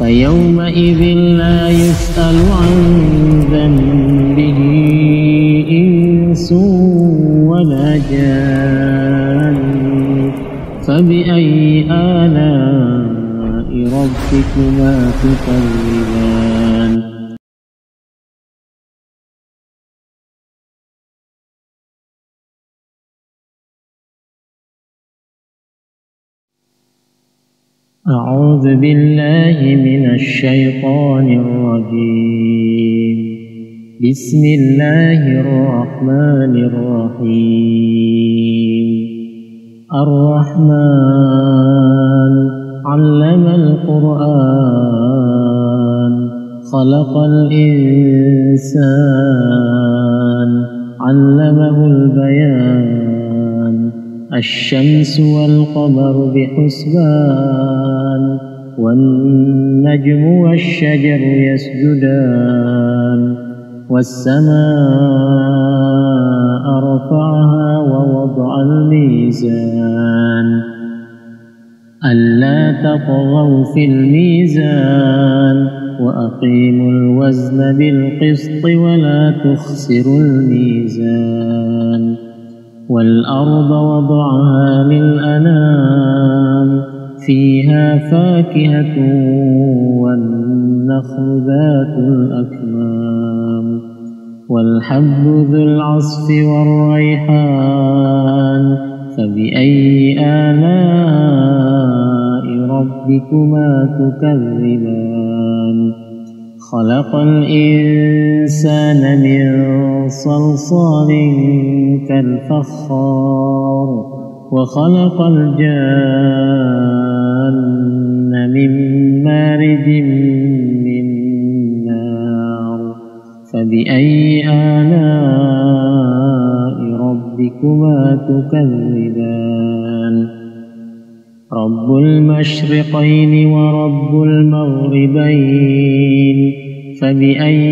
فيومئذ لا يسأل عن ذنبه إنس ولا جان. فبأي آلاء ربكما تكذبان. أعوذ بالله من الشيطان الرجيم. بسم الله الرحمن الرحيم. الرحمن علم القرآن خلق الإنسان علمه البيان. الشمس والقمر بحسبان والنجم والشجر يسجدان. والسماء رفعها ووضع الميزان ألا تطغوا في الميزان وأقيموا الوزن بالقسط ولا تخسروا الميزان. والأرض وضعها للأنام فيها فاكهة والنخل ذات الأكمام والحب ذو العصف والريحان. فبأي آلاء ربكما تكذبان. خلق الإنسان من صلصال كالفخار وخلق الجان من مارج من نار. فبأي آلاء ربكما تكذبان. رب المشرقين ورب المغربين. فبأي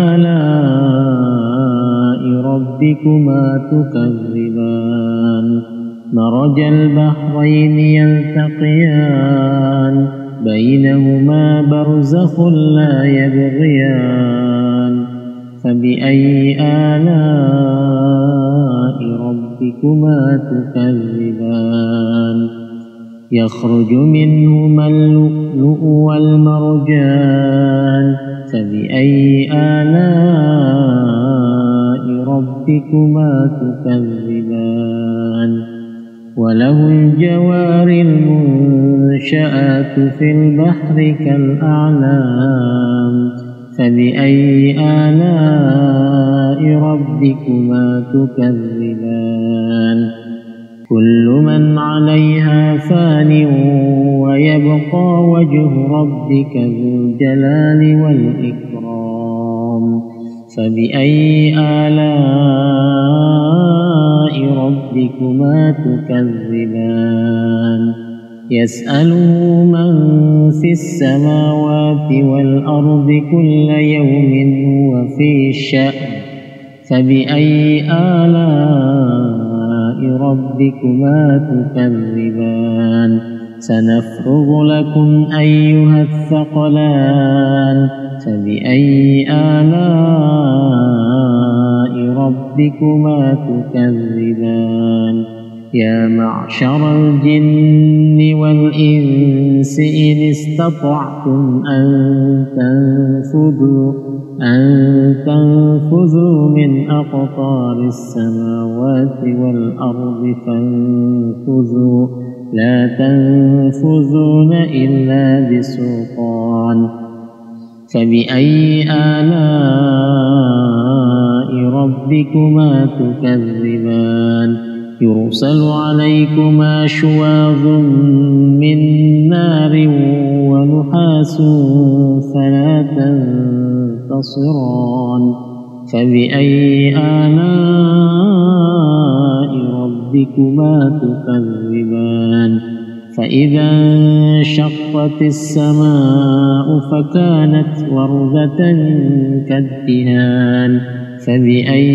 آلاء ربكما تكذبان. مرج البحرين يلتقيان بينهما برزخ لا يبغيان. فبأي آلاء ربكما تكذبان. يخرج منهما اللؤلؤ والمرجان. فبأي آلاء ربكما تكذبان. وله الجوار المنشآت في البحر كالأعلام. فبأي آلاء ربكما تكذبان. كل من عليها فان ويبقى وجه ربك ذو الجلال والإكرام. فبأي آلاء ربكما تكذبان. يسأله من في السماوات والأرض كل يوم هو في شأن. فبأي آلاء ربكما تكذبان. سنفرغ لكم أيها الثقلان. فبأي آلاء ربكما تكذبان. يا معشر الجن والإنس إن استطعتم أن تنفذوا من أقطار السماوات والأرض فانفذوا لا تنفذون إلا بسلطان. فبأي آلاء ربكما تكذبان. يرسل عليكما شواظ من نار ونحاس فلا تنتصران. فبأي آلاء ربكما تكذبان. فإذا انشقت السماء فكانت وردة كالدهان. فبأي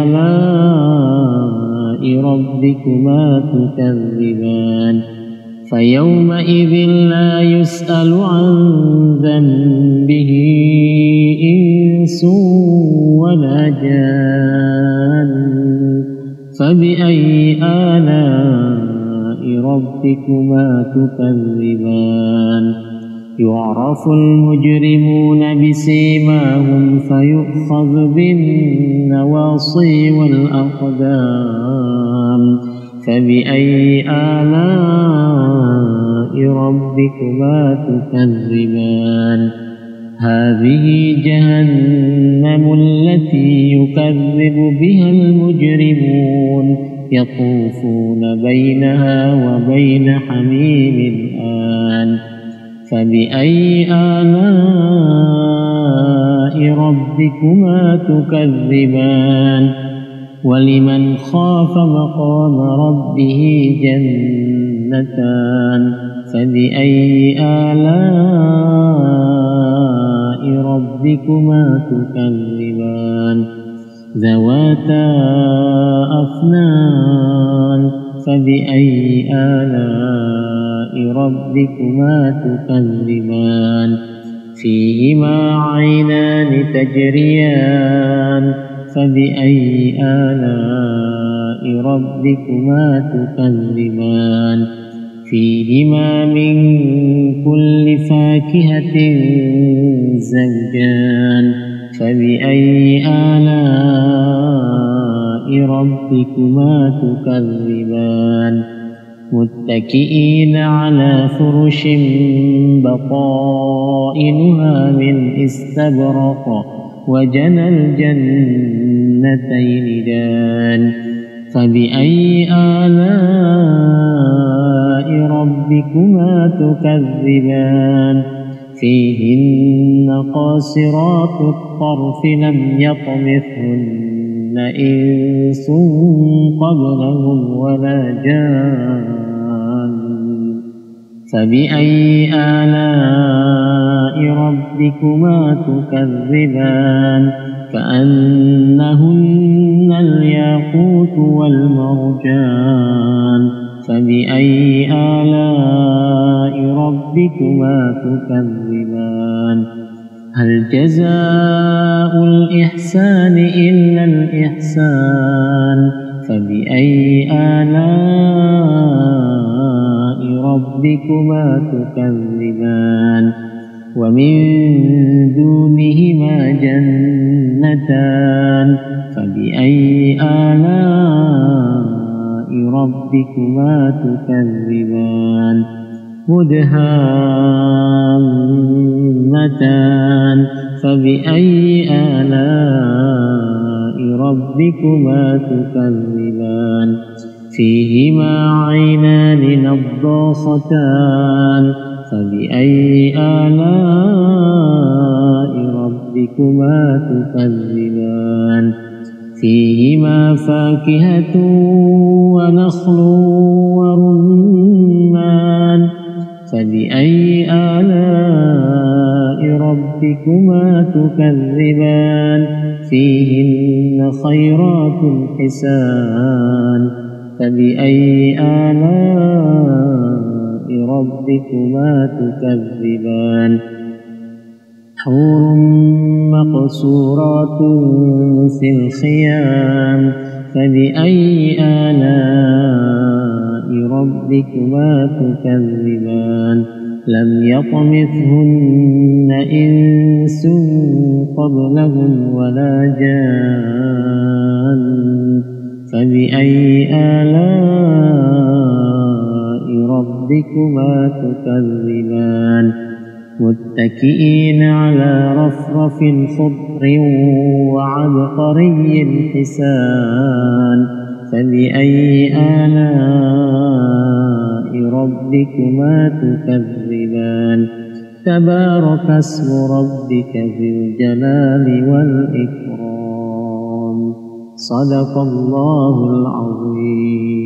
آلاء ربكما تكذبان. فيومئذ لا يسأل عن ذنبه إنس ولا جان. فبأي آلاء ربكما تكذبان؟ يعرف المجرمون بسيماهم فيؤخذ بالنواصي والأقدام. فبأي آلاء ربكما تكذبان؟ هذه جهنم التي يكذب بها المجرمون يطوفون بينها وبين حميم آن. فبأي آلاء ربكما تكذبان؟ ولمن خاف مقام ربه جنتان. فبأي آلاء ربكما تكذبان؟ ذواتا أفنان. فبأي آلاء ربكما تكذبان؟ فيهما عينان تجريان. فبأي آلاء ربكما تكذبان؟ فيهما من كل فاكهة زوجان. فبأي آلاء ربكما تكذبان؟ متكئين على فرش بطائنها من استبرق وجنى الجنتين دان. فبأي آلاء ربكما تكذبان؟ فيهن قاصرات الطرف لم يطمثهن إنس قبلهم ولا جان. فبأي آلاء ربكما تكذبان؟ كأنهن الياقوت والمرجان. فبأي آلاء ربكما تكذبان؟ هل جزاء الإحسان إلا الإحسان؟ فبأي آلاء ربكما تكذبان؟ ومن دونهما جنتان. فبأي آلاء ربكما تكذبان؟ مدهامتان. فبأي آلاء ربكما تكذبان؟ فيهما عينان نضاختان. فبأي آلاء ربكما تكذبان؟ فيهما فاكهة ونخل ورمان. فبأي آلاء ربكما تكذبان؟ فيهن خيرات حسان. فبأي آلاء ربكما تكذبان؟ حور مقصورات في الخيام. فبأي آلاء ربكما تكذبان؟ لم يطمثهن إنس قبلهم ولا جان. فبأي آلاء ربكما تكذبان؟ متكئين على رفرف خضر وعبقري حسان. فبأي آلاء ربكما تكذبان؟ تبارك اسم ربك ذي الجلال والإكرام. صدق الله العظيم.